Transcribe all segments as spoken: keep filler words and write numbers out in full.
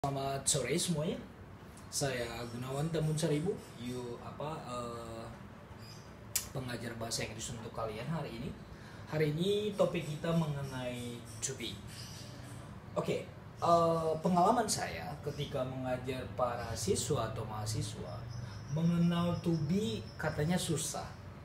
Selamat sore semuanya. Saya Gunawan Tamun Saribu, you apa uh, pengajar bahasa Inggris untuk kalian hari ini. Hari ini topik kita mengenai to be. Oke, okay, uh, pengalaman saya ketika mengajar para siswa atau mahasiswa mengenal to be katanya susah.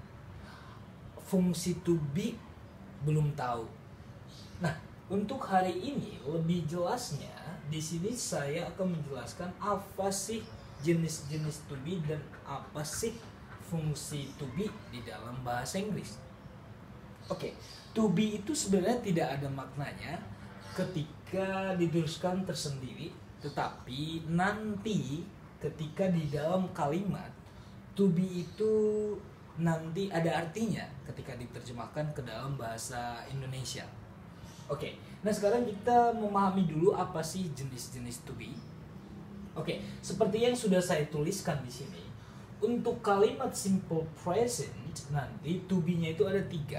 Fungsi to be belum tahu. Nah, untuk hari ini lebih jelasnya di sini saya akan menjelaskan apa sih jenis-jenis to be dan apa sih fungsi to be di dalam bahasa Inggris. Oke, okay, to be itu sebenarnya tidak ada maknanya ketika dituliskan tersendiri, tetapi nanti ketika di dalam kalimat to be itu nanti ada artinya ketika diterjemahkan ke dalam bahasa Indonesia. Oke, okay, nah sekarang kita memahami dulu apa sih jenis-jenis to be. Oke, okay, seperti yang sudah saya tuliskan di sini, untuk kalimat simple present nanti to be-nya itu ada tiga,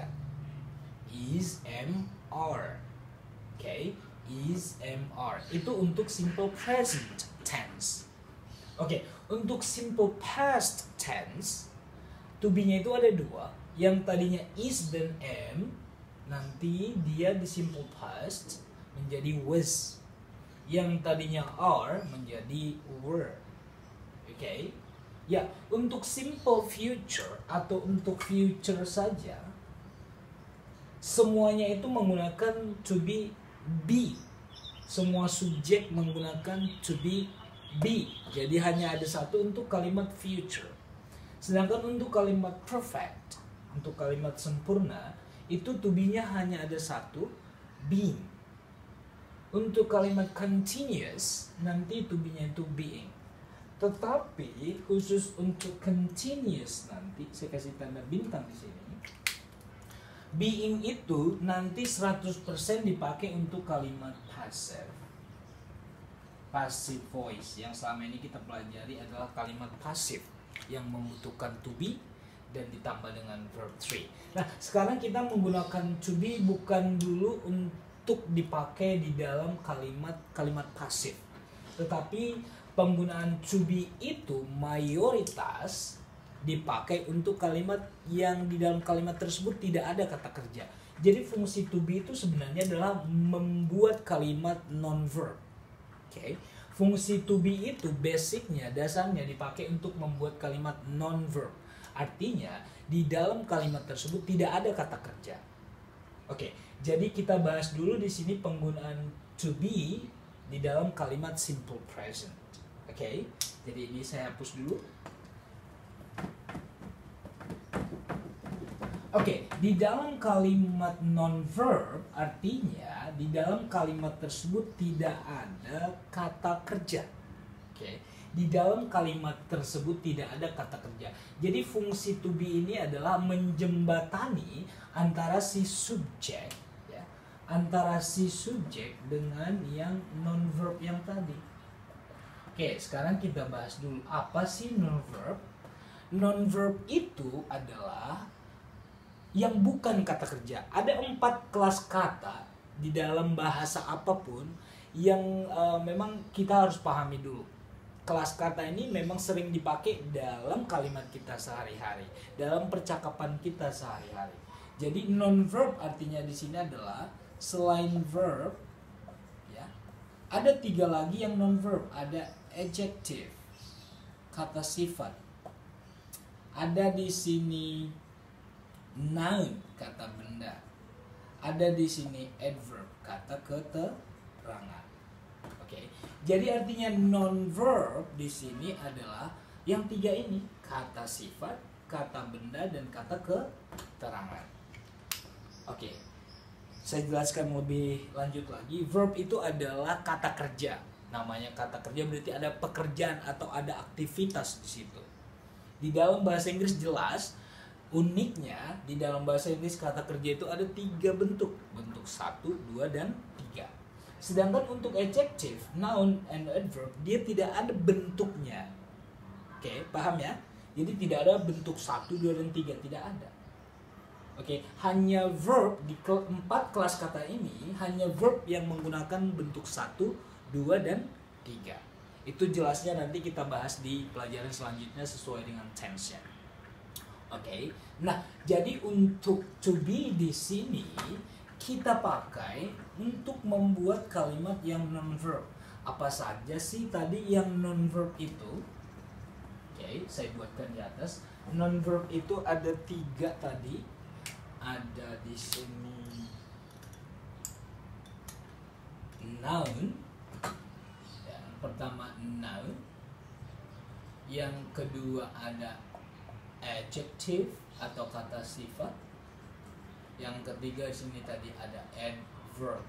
is, am, are. Oke, okay, is, am, are itu untuk simple present tense. Oke, okay, untuk simple past tense to be-nya itu ada dua, yang tadinya is dan am. Nanti dia di simple past menjadi was, yang tadinya are menjadi were. Oke, okay? Ya, untuk simple future atau untuk future saja semuanya itu menggunakan to be be. Semua subjek menggunakan to be be. Jadi hanya ada satu untuk kalimat future. Sedangkan untuk kalimat perfect, untuk kalimat sempurna, itu to be-nya hanya ada satu, being. Untuk kalimat continuous, nanti to be-nya itu being. Tetapi khusus untuk continuous nanti, saya kasih tanda bintang di sini. Being itu nanti seratus persen dipakai untuk kalimat passive. Passive voice yang selama ini kita pelajari adalah kalimat passive yang membutuhkan to be dan ditambah dengan verb three. Nah, sekarang kita menggunakan to be bukan dulu untuk dipakai di dalam kalimat-kalimat pasif. Tetapi penggunaan to be itu mayoritas dipakai untuk kalimat yang di dalam kalimat tersebut tidak ada kata kerja. Jadi fungsi to be itu sebenarnya adalah membuat kalimat non-verb. Oke. Okay? Fungsi to be itu basicnya, dasarnya dipakai untuk membuat kalimat non-verb. Artinya di dalam kalimat tersebut tidak ada kata kerja. Oke, jadi kita bahas dulu di sini penggunaan to be di dalam kalimat simple present. Oke, jadi ini saya hapus dulu. Oke, di dalam kalimat non-verb artinya di dalam kalimat tersebut tidak ada kata kerja. Oke. Di dalam kalimat tersebut tidak ada kata kerja. Jadi fungsi to be ini adalah menjembatani antara si subjek, ya, antara si subjek dengan yang non-verb yang tadi. Oke, sekarang kita bahas dulu apa sih non-verb. Non-verb itu adalah yang bukan kata kerja. Ada empat kelas kata di dalam bahasa apapun yang uh, memang kita harus pahami dulu. Kelas kata ini memang sering dipakai dalam kalimat kita sehari-hari, dalam percakapan kita sehari-hari. Jadi non-verb artinya di sini adalah selain verb, ya, ada tiga lagi yang non-verb. Ada adjective, kata sifat. Ada di sini noun, kata benda. Ada di sini adverb, kata keterangan. Oke, jadi artinya non-verb di sini adalah yang tiga ini, kata sifat, kata benda, dan kata keterangan. Oke, saya jelaskan lebih lanjut lagi. Verb itu adalah kata kerja. Namanya kata kerja berarti ada pekerjaan atau ada aktivitas di situ. Di dalam bahasa Inggris jelas, uniknya di dalam bahasa Inggris kata kerja itu ada tiga bentuk. Bentuk satu, dua, dan tiga. Sedangkan untuk adjective, noun, and adverb, dia tidak ada bentuknya. Oke, paham ya? Jadi tidak ada bentuk satu, dua, dan tiga. Tidak ada. Oke, hanya verb di keempat kelas kata ini, hanya verb yang menggunakan bentuk satu, dua, dan tiga. Itu jelasnya nanti kita bahas di pelajaran selanjutnya sesuai dengan tense-nya. Oke. Okay. Nah, jadi untuk to be di sini kita pakai untuk membuat kalimat yang non-verb. Apa saja sih tadi yang non-verb itu? Oke, okay, saya buatkan di atas. Non-verb itu ada tiga tadi. Ada di sini noun. Yang pertama noun. Yang kedua ada adjective atau kata sifat. Yang ketiga di sini tadi ada adverb.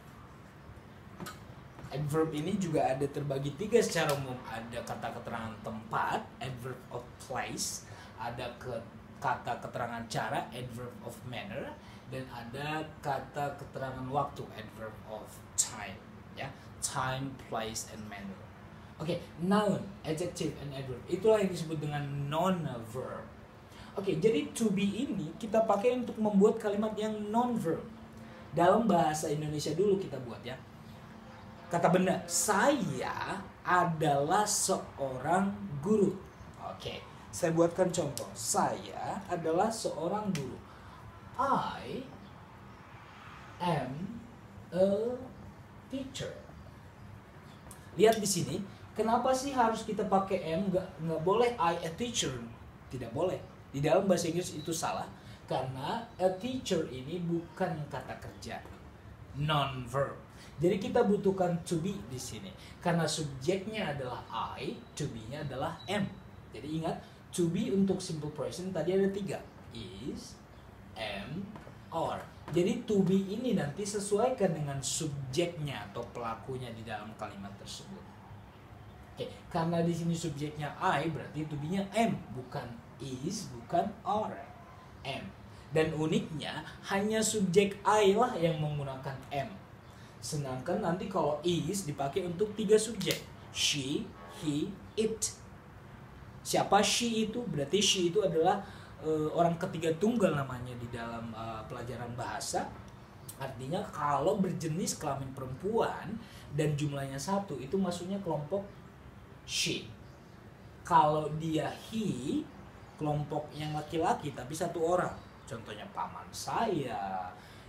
Adverb ini juga ada terbagi tiga secara umum. Ada kata keterangan tempat, adverb of place, ada ke, kata keterangan cara, adverb of manner, dan ada kata keterangan waktu, adverb of time, ya, time, place, and manner. Oke, okay, noun, adjective, and adverb itulah yang disebut dengan non-verb. Oke, okay, jadi to be ini kita pakai untuk membuat kalimat yang non-verb. Dalam bahasa Indonesia dulu kita buat ya. Kata benda, saya adalah seorang guru. Oke, saya buatkan contoh. Saya adalah seorang guru. I am a teacher. Lihat di sini, kenapa sih harus kita pakai am? Nggak, nggak boleh I a teacher. Tidak boleh. Di dalam bahasa Inggris itu salah. Karena a teacher ini bukan kata kerja. Non-verb. Jadi kita butuhkan to be di sini. Karena subjeknya adalah I, to be-nya adalah am. Jadi ingat, to be untuk simple present tadi ada tiga. Is, am, are. Jadi to be ini nanti sesuaikan dengan subjeknya atau pelakunya di dalam kalimat tersebut. Oke, karena di sini subjeknya I, berarti to be-nya am, bukan is, bukan are. Am. Dan uniknya hanya subjek I lah yang menggunakan am. Sedangkan nanti kalau is dipakai untuk tiga subjek. She, he, it. Siapa she itu? Berarti she itu adalah uh, orang ketiga tunggal namanya di dalam uh, pelajaran bahasa. Artinya kalau berjenis kelamin perempuan dan jumlahnya satu itu masuknya kelompok she. Kalau dia he, kelompok yang laki-laki tapi satu orang. Contohnya paman saya,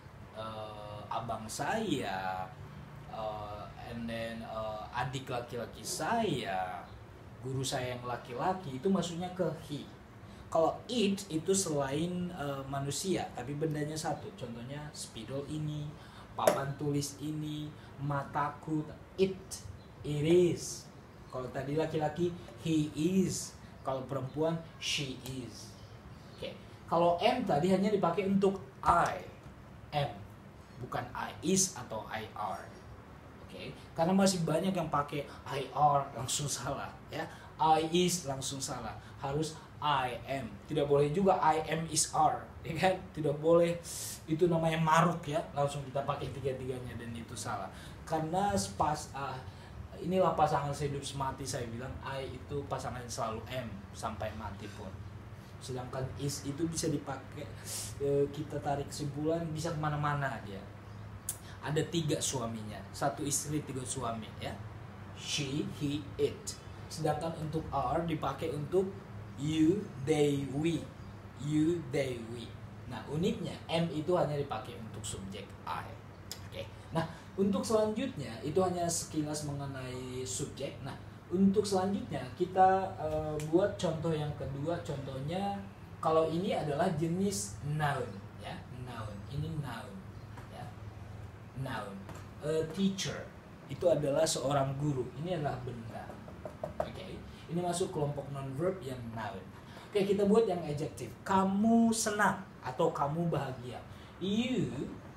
uh, abang saya, uh, and then uh, adik laki-laki saya, guru saya yang laki-laki, itu maksudnya ke he. Kalau it itu selain uh, manusia tapi bendanya satu. Contohnya spidol ini, papan tulis ini, mataku, it, it is. Kalau tadi laki-laki he is, kalau perempuan she is. Oke. Okay. Kalau am tadi hanya dipakai untuk I, am, bukan I is atau I are. Oke, okay? Karena masih banyak yang pakai I are langsung salah, ya. I is langsung salah. Harus I am. Tidak boleh juga I am is are, ya kan? Tidak boleh. Itu namanya maruk ya. Langsung kita pakai tiga-tiganya dan itu salah. Karena pas uh, inilah pasangan sehidup semati, saya bilang I itu pasangan yang selalu am sampai mati pun. Sedangkan is itu bisa dipakai, e, kita tarik kesimpulan bisa kemana-mana dia. Ada tiga suaminya, satu istri tiga suami ya. She, he, it. Sedangkan untuk are dipakai untuk you, they, we. You, they, we. Nah uniknya m itu hanya dipakai untuk subjek I. Oke. Nah untuk selanjutnya itu hanya sekilas mengenai subjek. Nah untuk selanjutnya kita uh, buat contoh yang kedua. Contohnya kalau ini adalah jenis noun ya, noun. Ini noun ya. Noun. A teacher itu adalah seorang guru. Ini adalah benda. Oke. Okay. Ini masuk kelompok non-verb yang noun. Oke, okay, kita buat yang adjective. Kamu senang atau kamu bahagia. You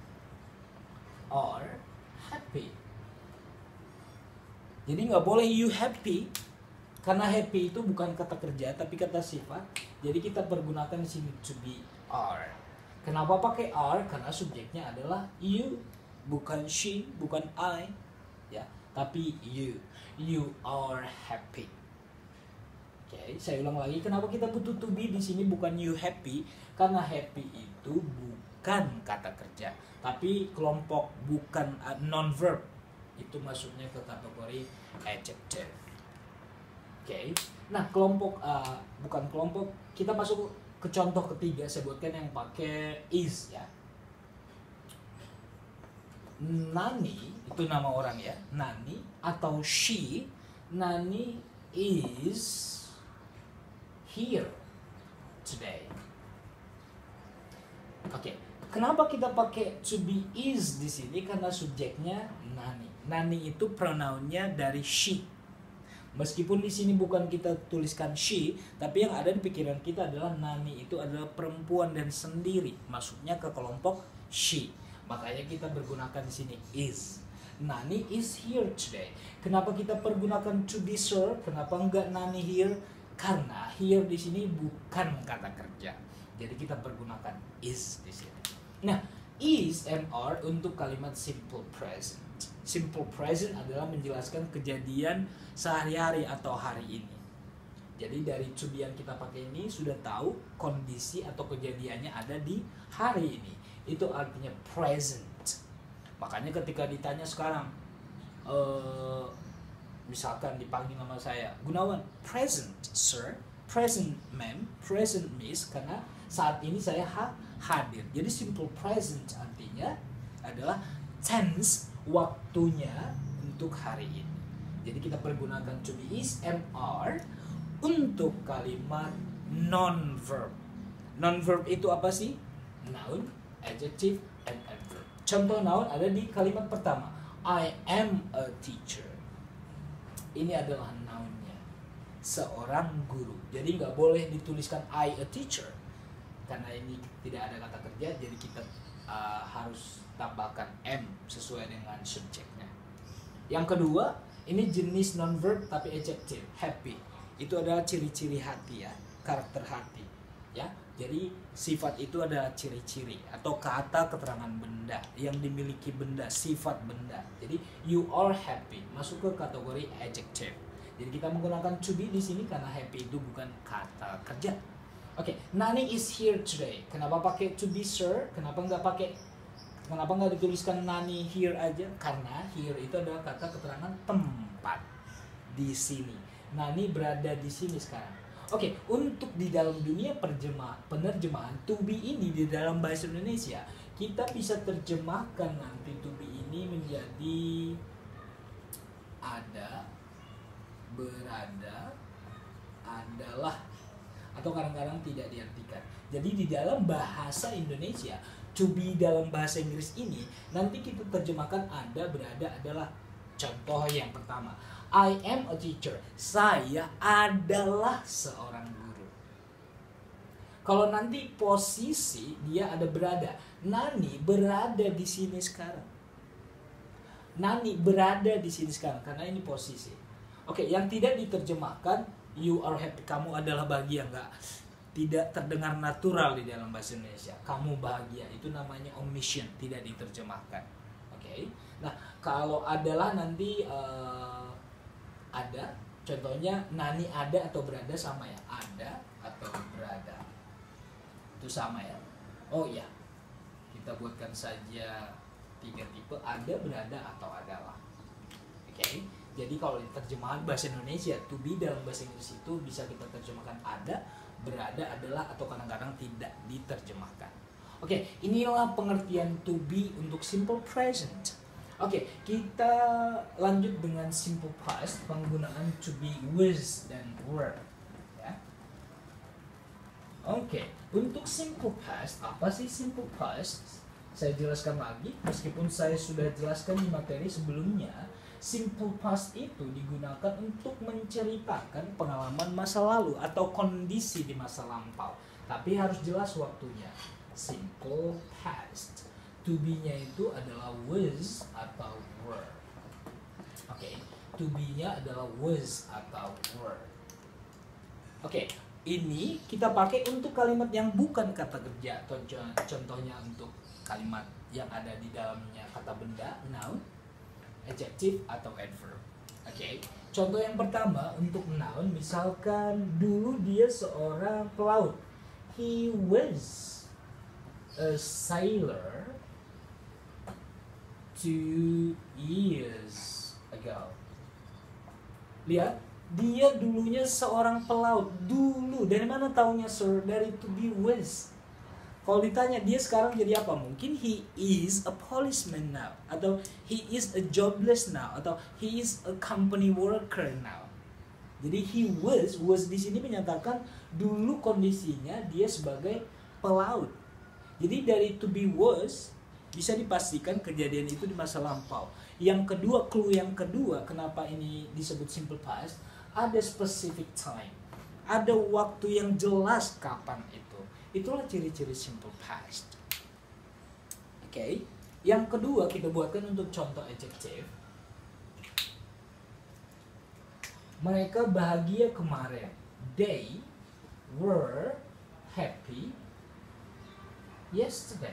are happy. Jadi nggak boleh you happy, karena happy itu bukan kata kerja tapi kata sifat. Jadi kita pergunakan di sini to be are. Kenapa pakai are? Karena subjeknya adalah you, bukan she, bukan I, ya, tapi you. You are happy. Oke, okay, saya ulang lagi. Kenapa kita butuh to be di sini bukan you happy? Karena happy itu bukan kata kerja, tapi kelompok bukan uh, non verb. itu masuknya ke kategori adjective. Oke, okay. Nah kelompok uh, bukan kelompok, kita masuk ke contoh ketiga. Saya buatkan yang pakai is ya. Nani itu nama orang ya, Nani atau she. Nani is here today. Oke, okay. Kenapa kita pakai to be is di sini? Karena subjeknya Nani. Nani itu pronounnya dari she. Meskipun di sini bukan kita tuliskan she, tapi yang ada di pikiran kita adalah Nani itu adalah perempuan dan sendiri, masuknya ke kelompok she. Makanya kita bergunakan di sini is. Nani is here today. Kenapa kita pergunakan to be sir? Kenapa enggak Nani here? Karena here di sini bukan kata kerja. Jadi kita pergunakan is di sini. Nah, is mr untuk kalimat simple present. Simple present adalah menjelaskan kejadian sehari-hari atau hari ini. Jadi dari to be yang kita pakai ini sudah tahu kondisi atau kejadiannya ada di hari ini. Itu artinya present. Makanya ketika ditanya sekarang, uh, misalkan dipanggil nama saya Gunawan, present sir, present ma'am, present miss, karena saat ini saya ha hadir. Jadi simple present artinya adalah tense, waktunya untuk hari ini. Jadi kita pergunakan to be is mr untuk kalimat non-verb. Non-verb itu apa sih? Noun, adjective, and adverb. Contoh noun ada di kalimat pertama. I am a teacher. Ini adalah nounnya. Seorang guru. Jadi nggak boleh dituliskan I a teacher. Karena ini tidak ada kata kerja, jadi kita uh, harus tambahkan am sesuai dengan subjeknya. Yang kedua, ini jenis non-verb tapi adjective, happy. Itu adalah ciri-ciri hati ya, karakter hati. Ya, jadi sifat itu adalah ciri-ciri atau kata keterangan benda yang dimiliki benda, sifat benda. Jadi you are happy masuk ke kategori adjective. Jadi kita menggunakan to be di sini karena happy itu bukan kata kerja. Oke, okay. Nani is here today. Kenapa pakai to be sir? Kenapa nggak pakai? Kenapa nggak dituliskan Nani here aja? Karena here itu adalah kata keterangan tempat di sini. Nani berada di sini sekarang. Oke, okay. Untuk di dalam dunia perjemah, penerjemahan to be ini di dalam bahasa Indonesia kita bisa terjemahkan nanti to be ini menjadi ada, berada, adalah. Atau kadang-kadang tidak diartikan. Jadi di dalam bahasa Indonesia, to be dalam bahasa Inggris ini nanti kita terjemahkan ada, berada, adalah. Contoh yang pertama, I am a teacher. Saya adalah seorang guru. Kalau nanti posisi dia ada berada, Nani berada di sini sekarang. Nani berada di sini sekarang karena ini posisi. Oke, yang tidak diterjemahkan you are happy, kamu adalah bahagia, enggak, tidak terdengar natural di dalam bahasa Indonesia. Kamu bahagia itu namanya omission, tidak diterjemahkan. Oke, okay? Nah kalau adalah nanti uh, ada, contohnya Nani ada atau berada sama ya, ada atau berada itu sama ya. Oh iya, kita buatkan saja tiga tipe, ada, berada, atau adalah. Oke. Okay? Jadi kalau di terjemahan bahasa Indonesia, to be dalam bahasa Inggris itu bisa kita terjemahkan ada, berada, adalah, atau kadang-kadang tidak diterjemahkan. Oke, inilah pengertian to be untuk simple present. Oke, kita lanjut dengan simple past, penggunaan to be was dan were. Ya. Oke, untuk simple past, apa sih simple past? Saya jelaskan lagi, meskipun saya sudah jelaskan di materi sebelumnya. Simple past itu digunakan untuk menceritakan pengalaman masa lalu atau kondisi di masa lampau. Tapi harus jelas waktunya. Simple past. To be-nya itu adalah was atau were. Oke, okay. To be-nya adalah was atau were. Oke, okay. Ini kita pakai untuk kalimat yang bukan kata kerja. Contohnya untuk kalimat yang ada di dalamnya kata benda, noun, adjective atau adverb. Oke. Okay. Contoh yang pertama untuk noun, misalkan dulu dia seorang pelaut. He was a sailor two years ago. Lihat, dia dulunya seorang pelaut. Dulu, dari mana taunya sir? Dari to be with. Kalau ditanya dia sekarang jadi apa? Mungkin he is a policeman now, atau he is a jobless now, atau he is a company worker now. Jadi he was, was di sini menyatakan dulu kondisinya dia sebagai pelaut. Jadi dari to be was bisa dipastikan kejadian itu di masa lampau. Yang kedua, clue yang kedua, kenapa ini disebut simple past, ada specific time. Ada waktu yang jelas kapan itu. Itulah ciri-ciri simple past. Oke. Okay. Yang kedua kita buatkan untuk contoh adjective. Mereka bahagia kemarin. They were happy yesterday.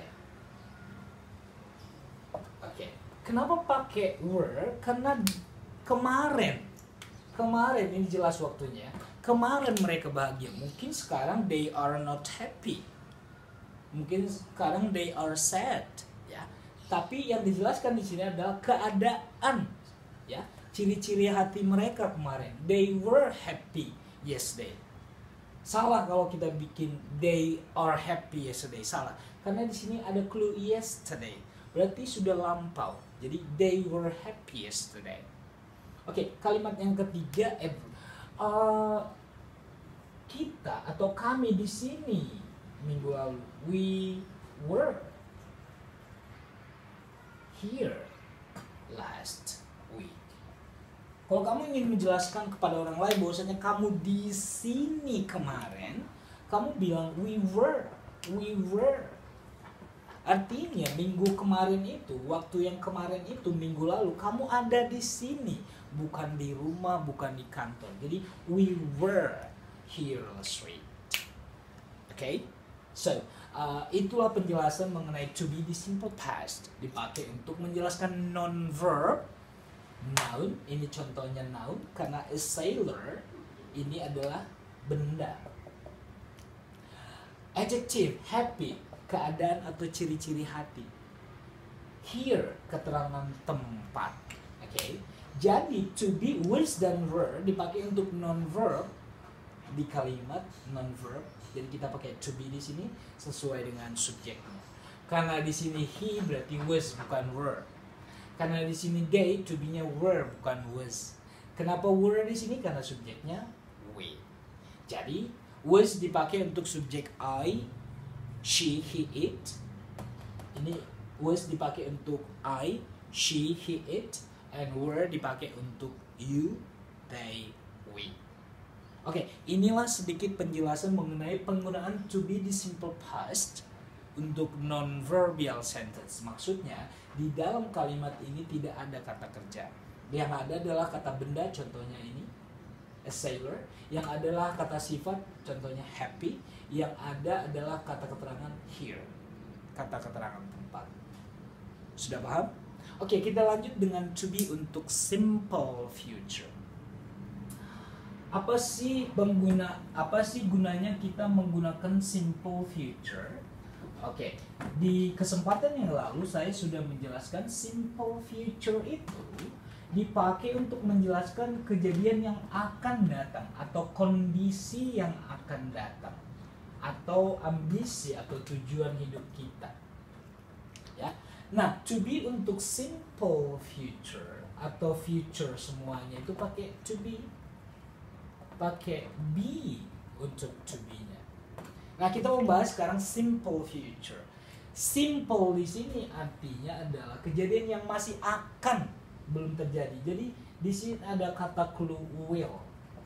Oke. Okay. Kenapa pakai were? Karena kemarin. Kemarin ini jelas waktunya. Kemarin mereka bahagia. Mungkin sekarang they are not happy. Mungkin sekarang they are sad, ya. Tapi yang dijelaskan di sini adalah keadaan, ya. Ciri-ciri hati mereka kemarin. They were happy yesterday. Salah kalau kita bikin they are happy yesterday. Salah. Karena di sini ada clue yesterday. Berarti sudah lampau. Jadi they were happy yesterday. Oke, okay, kalimat yang ketiga, uh, kita atau kami di sini minggu lalu, we were here last week. Kalau kamu ingin menjelaskan kepada orang lain bahwasanya kamu di sini kemarin, kamu bilang we were, we were. Artinya minggu kemarin itu, waktu yang kemarin itu, minggu lalu, kamu ada di sini. Bukan di rumah, bukan di kantor. Jadi, we were here last week. Oke? Okay? So, uh, itulah penjelasan mengenai to be di simple past. Dipakai untuk menjelaskan non-verb. Noun, ini contohnya noun. Karena a sailor, ini adalah benda. Adjective, happy. Keadaan atau ciri-ciri hati. Here, keterangan tempat. Oke. Okay. Jadi to be, was dan were dipakai untuk non-verb di kalimat non-verb. Jadi kita pakai to be di sini sesuai dengan subjeknya. Karena di sini he berarti was bukan were. Karena di sini they, to be-nya were bukan was. Kenapa were di sini? Karena subjeknya we. Jadi was dipakai untuk subjek I, she, he, it. Ini was dipakai untuk I, she, he, it. And were dipakai untuk you, they, we. Oke, okay, inilah sedikit penjelasan mengenai penggunaan to be di simple past untuk non-verbal sentence. Maksudnya, di dalam kalimat ini tidak ada kata kerja. Yang ada adalah kata benda, contohnya ini, a sailor. Yang adalah kata sifat, contohnya happy. Yang ada adalah kata keterangan here, kata keterangan tempat. Sudah paham? Oke, kita lanjut dengan to be untuk simple future. Apa sih pengguna, apa sih gunanya kita menggunakan simple future? Oke, di kesempatan yang lalu saya sudah menjelaskan simple future itu dipakai untuk menjelaskan kejadian yang akan datang atau kondisi yang akan datang atau ambisi atau tujuan hidup kita. Ya. Nah, to be untuk simple future atau future semuanya itu pakai to be, pakai be untuk to be-nya. Nah, kita mau bahas sekarang simple future. Simple di sini artinya adalah kejadian yang masih akan, belum terjadi. Jadi di sini ada kata clue will.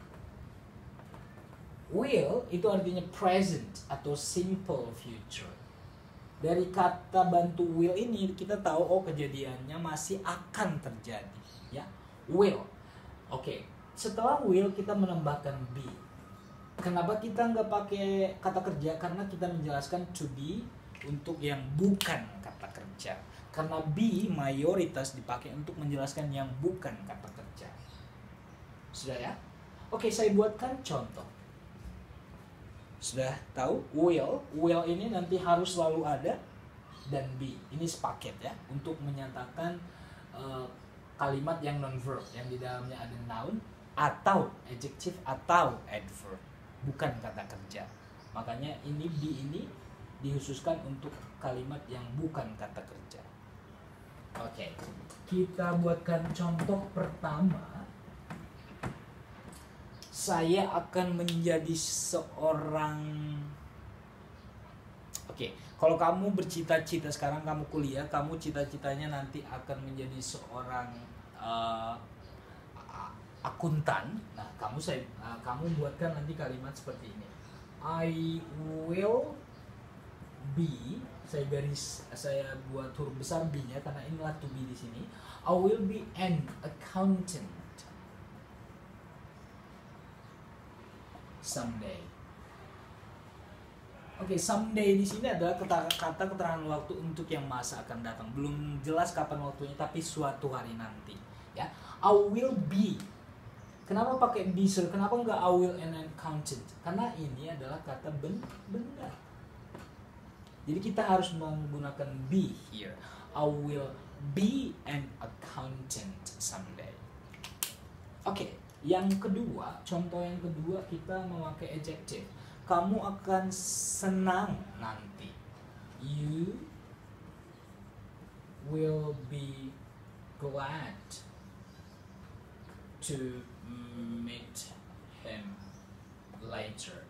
Will itu artinya present atau simple future. Dari kata bantu will ini kita tahu oh kejadiannya masih akan terjadi, ya. Will. Oke. Okay. Setelah will kita menambahkan be. Kenapa kita nggak pakai kata kerja? Karena kita menjelaskan to be untuk yang bukan kata kerja. Karena be mayoritas dipakai untuk menjelaskan yang bukan kata kerja. Sudah ya? Oke, saya buatkan contoh. Sudah tahu will, will ini nanti harus selalu ada. dan be. Ini sepaket ya untuk menyatakan uh, kalimat yang non-verb yang di dalamnya ada noun atau adjective atau adverb, bukan kata kerja. Makanya ini be ini dikhususkan untuk kalimat yang bukan kata kerja. Oke, kita buatkan contoh pertama. Saya akan menjadi seorang. Oke, kalau kamu bercita-cita sekarang kamu kuliah, kamu cita-citanya nanti akan menjadi seorang uh, akuntan. Nah, kamu saya uh, kamu buatkan nanti kalimat seperti ini. I will be, saya garis, saya buat huruf besar B-nya karena inilah to be di sini. I will be an accountant someday. Oke, okay, someday di sini adalah kata, kata keterangan waktu untuk yang masa akan datang. Belum jelas kapan waktunya, tapi suatu hari nanti. Ya, I will be. Kenapa pakai be, sir? Kenapa enggak I will an accountant? Karena ini adalah kata ben benda. Jadi kita harus menggunakan be here. I will be an accountant someday. Oke, okay, yang kedua, contoh yang kedua kita memakai adjective. Kamu akan senang nanti. You will be glad to meet him later.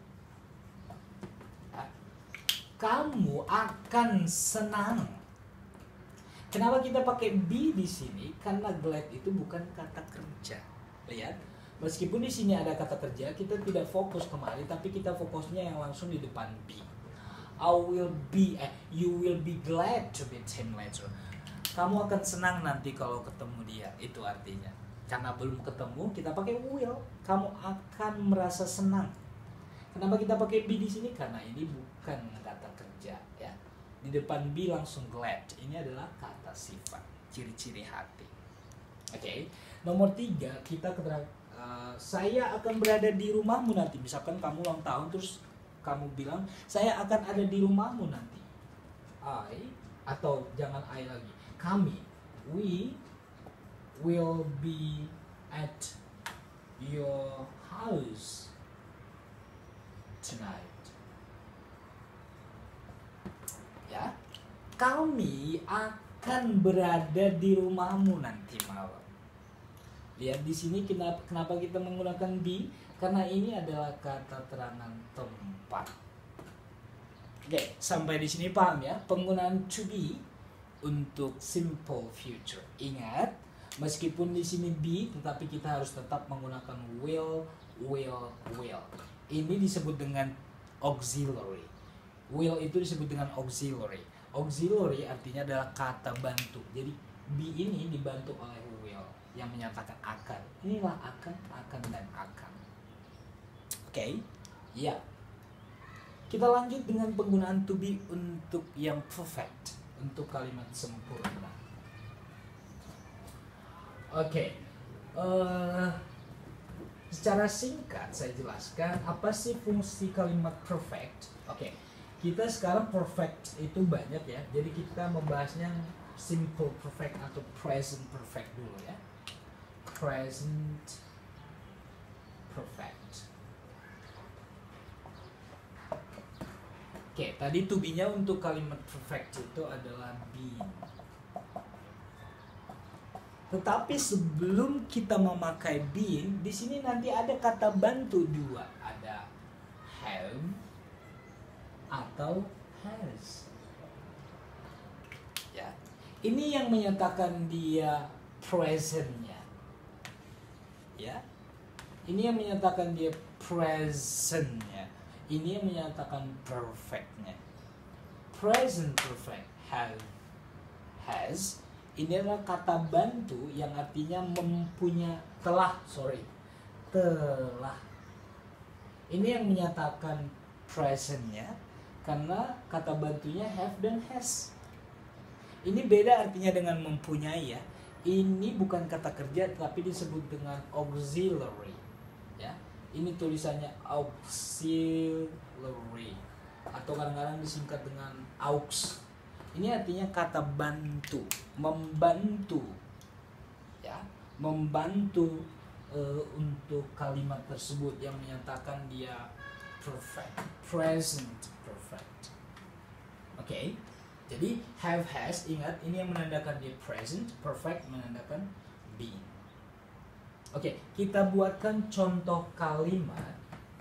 Kamu akan senang. Kenapa kita pakai be di sini? Karena glad itu bukan kata kerja. Lihat, meskipun di sini ada kata kerja, kita tidak fokus kemari, tapi kita fokusnya yang langsung di depan be. I will be, eh, you will be glad to meet him later. Kamu akan senang nanti kalau ketemu dia. Itu artinya. Karena belum ketemu, kita pakai will. Kamu akan merasa senang. Kenapa kita pakai be di sini? Karena ini bukan kata kerja, ya. Di depan be langsung glad. Ini adalah kata sifat, ciri-ciri hati. Oke. Okay. Nomor tiga, kita keterangan uh, saya akan berada di rumahmu nanti. Misalkan kamu ulang tahun terus kamu bilang saya akan ada di rumahmu nanti. I atau jangan I lagi. Kami, we will be at your house tonight. Ya, kami akan berada di rumahmu nanti malam. Lihat di sini kenapa, kenapa kita menggunakan be? Karena ini adalah kata terangan tempat. Oke, sampai di sini paham ya? Penggunaan to be untuk simple future. Ingat, meskipun di sini be, tetapi kita harus tetap menggunakan will, will, will. Ini disebut dengan auxiliary. Will itu disebut dengan auxiliary. Auxiliary artinya adalah kata bantu. Jadi be ini dibantu oleh will yang menyatakan akan. Inilah akan, akan, dan akan. Oke, okay? Ya. Kita lanjut dengan penggunaan to be untuk yang perfect, untuk kalimat sempurna. Oke, okay. uh, secara singkat saya jelaskan apa sih fungsi kalimat perfect. Oke, okay. Kita sekarang perfect itu banyak ya, jadi kita membahasnya simple perfect atau present perfect dulu ya. Present perfect. Oke, tadi to be-nya untuk kalimat perfect itu adalah been. Tetapi sebelum kita memakai been, di sini nanti ada kata bantu dua, ada have atau has. Ya, ini yang menyatakan dia presentnya. Ya, ini yang menyatakan dia presentnya. Ini yang menyatakan perfectnya. Present perfect have, has. Ini adalah kata bantu yang artinya mempunyai, telah, sorry, telah. Ini yang menyatakan presentnya, karena kata bantunya have dan has. Ini beda artinya dengan mempunyai ya. Ini bukan kata kerja tapi disebut dengan auxiliary. Ya, ini tulisannya auxiliary atau kadang-kadang disingkat dengan aux. Ini artinya kata bantu, membantu, ya, membantu uh, untuk kalimat tersebut yang menyatakan dia perfect, present perfect. Oke, okay? Jadi have has, ingat ini yang menandakan dia present, perfect menandakan being. Oke, okay, kita buatkan contoh kalimat.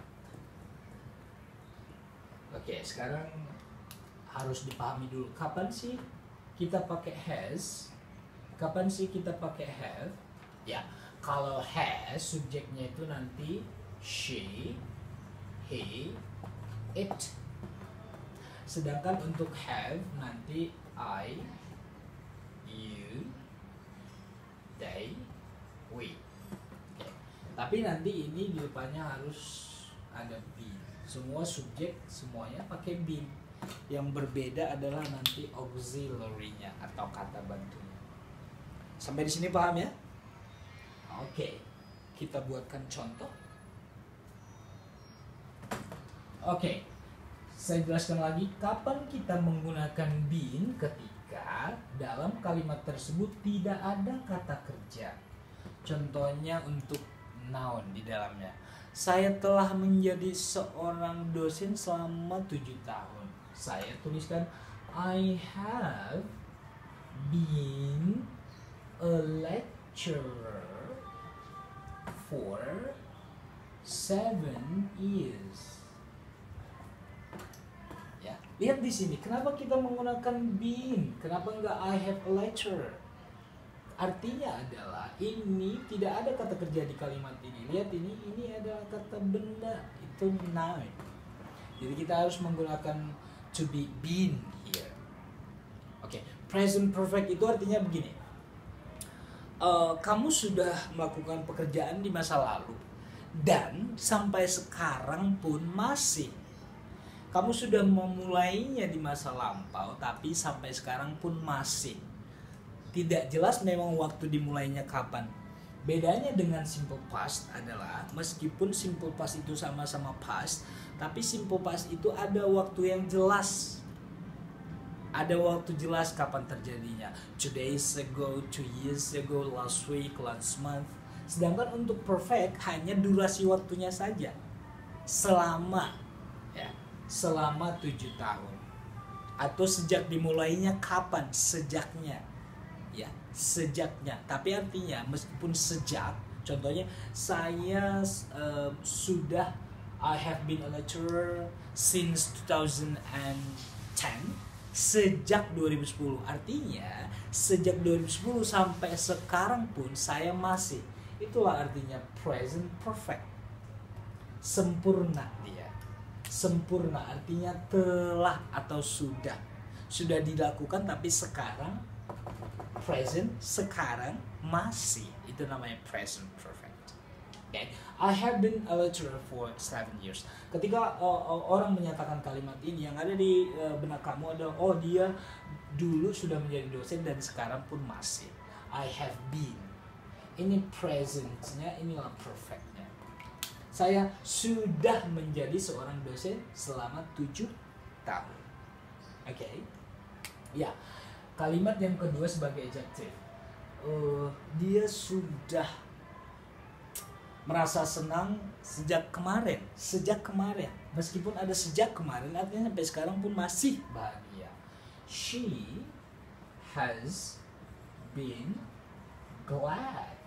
Oke, okay, sekarang harus dipahami dulu kapan sih kita pakai has, kapan sih kita pakai have. Ya, kalau has subjeknya itu nanti she, he, it. Sedangkan untuk have nanti I, you, they, we. Okay. Tapi nanti ini di depannya harus ada be. Semua subjek semuanya pakai be. Yang berbeda adalah nanti auxiliary-nya atau kata bantunya. Sampai di sini paham ya? Oke, okay. Kita buatkan contoh. Oke, okay. Saya jelaskan lagi kapan kita menggunakan been ketika dalam kalimat tersebut tidak ada kata kerja. Contohnya untuk noun di dalamnya. Saya telah menjadi seorang dosen selama tujuh tahun. Saya tuliskan I have been a lecturer for seven years. Ya, lihat di sini. Kenapa kita menggunakan been? Kenapa enggak I have a lecturer? Artinya adalah ini tidak ada kata kerja di kalimat ini. Lihat ini, ini adalah kata benda, itu noun. Jadi kita harus menggunakan to be been here. Oke, okay. Present perfect itu artinya begini. Uh, kamu sudah melakukan pekerjaan di masa lalu dan sampai sekarang pun masih. Kamu sudah memulainya di masa lampau tapi sampai sekarang pun masih. Tidak jelas memang waktu dimulainya kapan. Bedanya dengan simple past adalah meskipun simple past itu sama-sama past, tapi simple past itu ada waktu yang jelas. Ada waktu jelas kapan terjadinya. Two days ago, two years ago, last week, last month. Sedangkan untuk perfect hanya durasi waktunya saja. Selama ya, selama tujuh tahun. Atau sejak dimulainya kapan? Sejaknya. Ya, sejaknya. Tapi artinya meskipun sejak, contohnya saya uh, sudah I have been a lecturer since two thousand ten, sejak dua ribu sepuluh. Artinya sejak dua ribu sepuluh sampai sekarang pun saya masih. Itulah artinya present perfect. Sempurna dia. Sempurna artinya telah atau sudah. Sudah dilakukan tapi sekarang present, sekarang masih. Itu namanya present perfect. Okay. I have been a lecturer for seven years. Ketika uh, uh, orang menyatakan kalimat ini, yang ada di uh, benak kamu adalah, oh dia dulu sudah menjadi dosen dan sekarang pun masih. I have been. Ini presentnya, inilah perfectnya. Saya sudah menjadi seorang dosen selama tujuh tahun. Oke. Okay. Ya. Kalimat yang kedua sebagai adjective, uh, dia sudah merasa senang sejak kemarin, sejak kemarin. Meskipun ada sejak kemarin, artinya sampai sekarang pun masih bahagia. She has been glad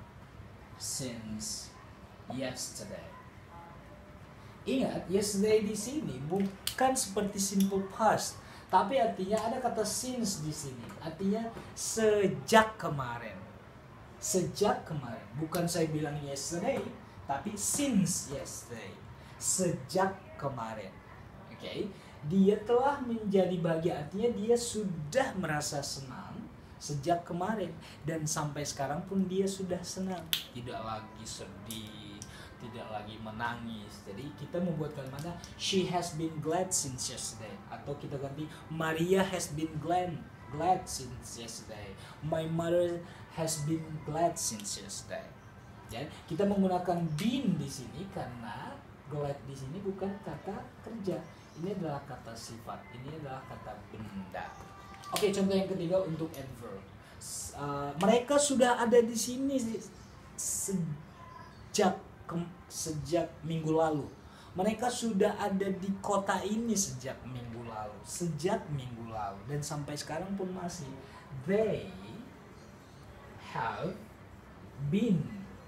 since yesterday. Ingat, yesterday di sini bukan seperti simple past. Tapi artinya ada kata since di sini. Artinya sejak kemarin. Sejak kemarin. Bukan saya bilang yesterday, tapi since yesterday. Sejak kemarin. Oke. Okay? Dia telah menjadi bahagia. Artinya dia sudah merasa senang sejak kemarin. Dan sampai sekarang pun dia sudah senang. Tidak lagi sedih, tidak lagi menangis. Jadi kita membuat kalimatnya she has been glad since yesterday, atau kita ganti Maria has been glad glad since yesterday, my mother has been glad since yesterday. Jadi kita menggunakan been di sini karena glad di sini bukan kata kerja. Ini adalah kata sifat, ini adalah kata benda. Oke, contoh yang ketiga untuk adverb. Uh, mereka sudah ada di sini sejak ke- sejak minggu lalu. Mereka sudah ada di kota ini sejak minggu lalu, sejak minggu lalu dan sampai sekarang pun masih. They have been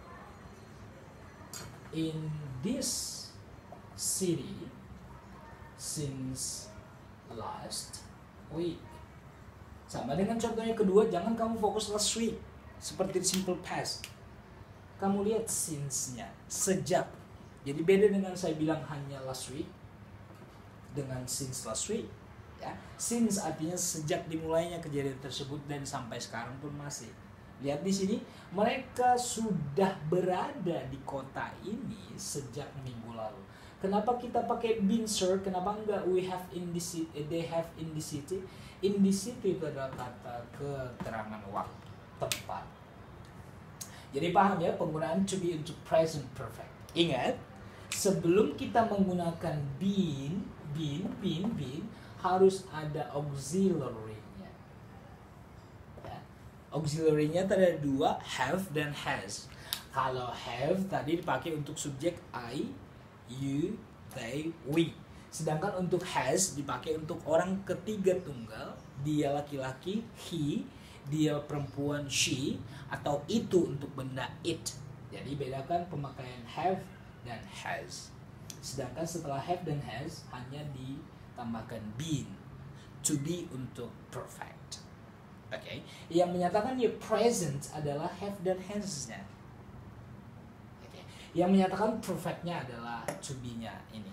in this city since last week. Sama dengan contohnya kedua, jangan kamu fokus last week seperti simple past. Kamu lihat since-nya, sejak. Jadi beda dengan saya bilang hanya last week dengan since last week, ya. Since artinya sejak dimulainya kejadian tersebut dan sampai sekarang pun masih. Lihat di sini, mereka sudah berada di kota ini sejak minggu lalu. Kenapa kita pakai been, sir? Kenapa enggak we have in the city, they have in the city? In the city itu adalah kata keterangan waktu, tempat. Jadi paham ya penggunaan to be untuk present perfect. Ingat, sebelum kita menggunakan been, been, been, been harus ada auxiliary-nya. Ya. Auxiliary-nya ada dua, have dan has. Kalau have tadi dipakai untuk subjek I, you, they, we. Sedangkan untuk has dipakai untuk orang ketiga tunggal, dia laki-laki, he, dia perempuan, she, atau itu untuk benda, it. Jadi bedakan pemakaian have dan has. Sedangkan setelah have dan has hanya ditambahkan been, to be untuk perfect. Oke, okay. Yang menyatakan ya present adalah have dan has-nya. Oke, okay. Yang menyatakan perfect-nya adalah to be-nya ini.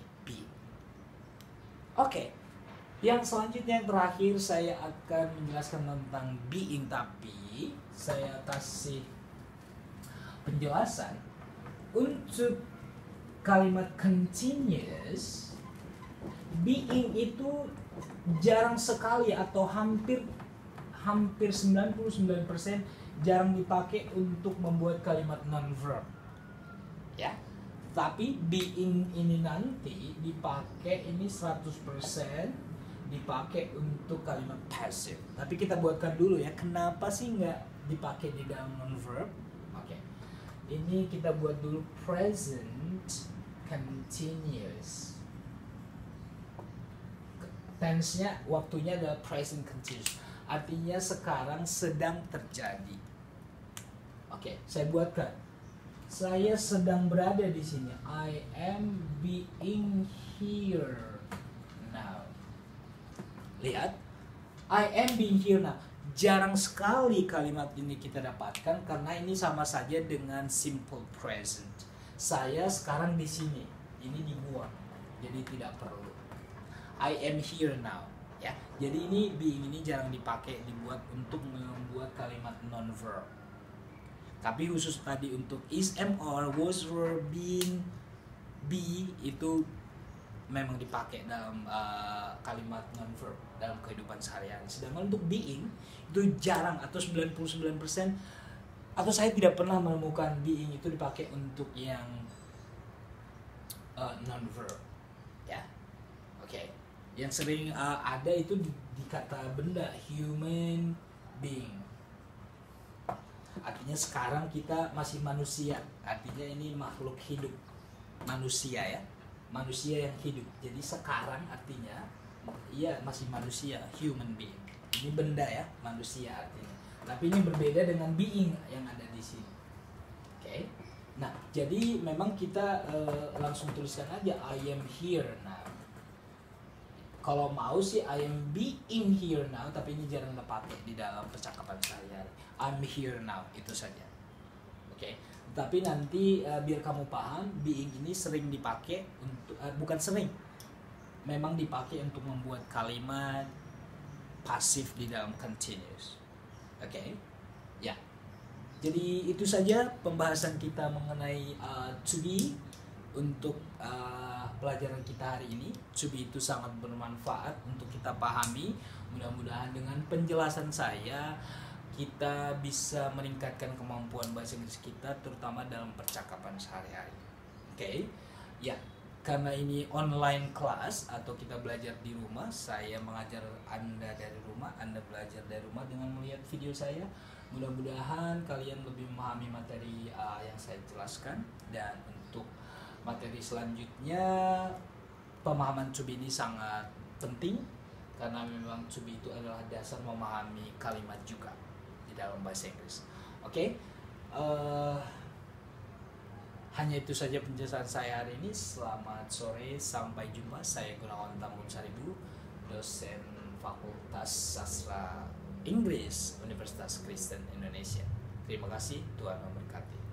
Oke, okay. Yang selanjutnya yang terakhir saya akan menjelaskan tentang being, tapi saya kasih penjelasan untuk kalimat continuous. Being itu jarang sekali atau hampir hampir sembilan puluh sembilan persen jarang dipakai untuk membuat kalimat non-verb. Ya. Tapi being ini nanti dipakai ini seratus persen dipakai untuk kalimat passive. Tapi kita buatkan dulu ya, kenapa sih nggak dipakai di dalam non-verb? Oke, okay. Ini kita buat dulu present continuous. Tense-nya, waktunya adalah present continuous. Artinya sekarang sedang terjadi. Oke, okay, saya buatkan. Saya sedang berada di sini. I am being here now. Lihat, I am being here now. Jarang sekali kalimat ini kita dapatkan karena ini sama saja dengan simple present. Saya sekarang di sini. Ini dibuang. Jadi tidak perlu. I am here now. Ya. Jadi ini being ini jarang dipakai dibuat untuk membuat kalimat non-verb. Tapi khusus tadi untuk is, am, or, was, were, been, be itu memang dipakai dalam uh, kalimat non-verb dalam kehidupan sehari-hari. Sedangkan untuk being itu jarang atau sembilan puluh sembilan persen atau saya tidak pernah menemukan being itu dipakai untuk yang uh, non-verb. Ya, oke. Okay. Yang sering uh, ada itu di, di kata benda human being. Artinya sekarang kita masih manusia, artinya ini makhluk hidup, manusia ya, manusia yang hidup. Jadi sekarang artinya, iya masih manusia, human being. Ini benda ya, manusia artinya. Tapi ini berbeda dengan being yang ada di sini. Oke, okay? Nah jadi memang kita uh, langsung tuliskan aja I am here now. Kalau mau sih I am being here now, tapi ini jarang dipakai di dalam percakapan sehari-hari. I'm here now, itu saja. Oke, okay. Tapi nanti uh, biar kamu paham, being ini sering dipakai untuk uh, bukan sering, memang dipakai untuk membuat kalimat pasif di dalam continuous. Oke, okay. Ya. Jadi itu saja pembahasan kita mengenai uh, to be untuk uh, pelajaran kita hari ini. To be itu sangat bermanfaat untuk kita pahami. Mudah-mudahan dengan penjelasan saya kita bisa meningkatkan kemampuan bahasa Inggris kita terutama dalam percakapan sehari-hari. Oke, okay? Ya. karena ini online class atau kita belajar di rumah, saya mengajar Anda dari rumah, Anda belajar dari rumah dengan melihat video saya. Mudah-mudahan kalian lebih memahami materi uh, yang saya jelaskan. Dan untuk materi selanjutnya, pemahaman to be ini sangat penting karena memang to be itu adalah dasar memahami kalimat juga di dalam bahasa Inggris. Oke, okay? uh, Hanya itu saja penjelasan saya hari ini. Selamat sore, sampai jumpa. Saya Gunawan Tambun Saribu, dosen Fakultas Sastra Inggris Universitas Kristen Indonesia. Terima kasih, Tuhan memberkati.